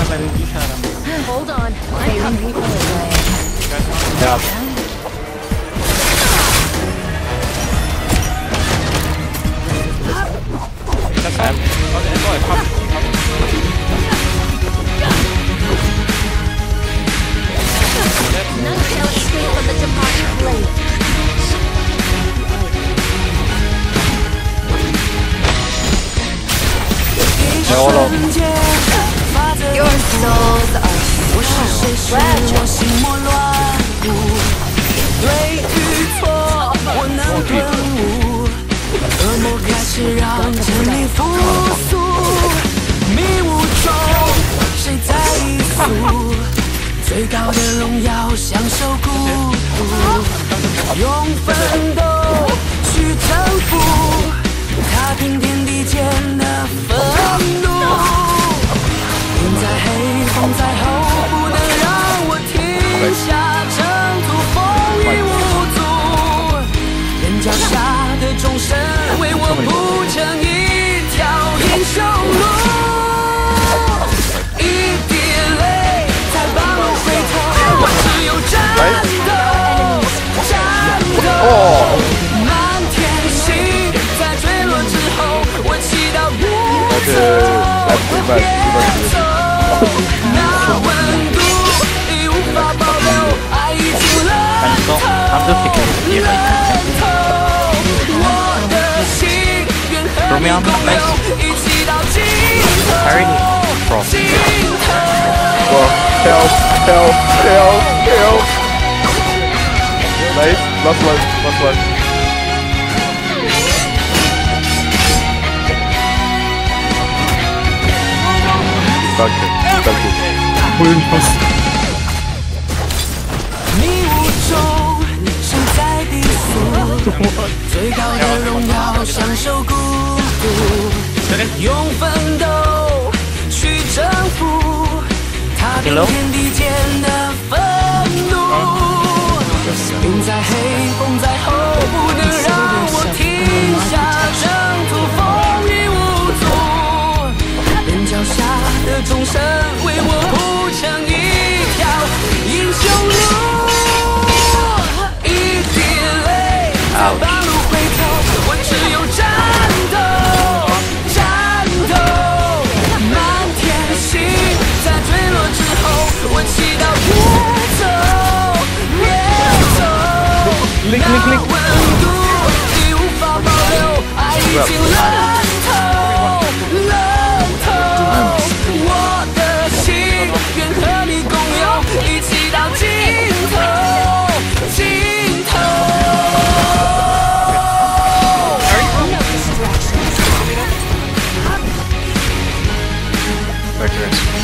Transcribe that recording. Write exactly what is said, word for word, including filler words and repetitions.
Hold on. I'm people away. Yeah. That's fine. Oh, it's all come. None shall escape from the departed blade. Your souls are so fragile. 最高的荣耀，享受孤独，用奋斗去征服，踏平天地间的愤怒。云再黑，风再厚，不能让我停下征途，风雨无阻。人脚下的众生，为我铺成一条英雄路。 战斗，战斗，满天星在坠落之后，我祈祷别走，别走，那温度已无法保留，爱已经冷透，冷透，我的心愿和你共有，一起到尽头，尽头。 Help! Help! Help! Help! Nice. Last one. Last one. Danke. Danke. Holen Pass. 迷雾中，身在低速，最高的荣耀，享受孤独，用奋斗去征服。 踏平天地间的愤怒，云再黑，风再厚，不能让我停下征途，风雨无阻。人脚下的众生，为我铺成一条英雄路。一滴泪在半路回头，我只有战斗，战斗，满天星在坠落。 我祈祷别走，别走，那温度已无法保留，爱已经冷透，冷透。我的心愿和你共有，一起到尽头，尽头。 Back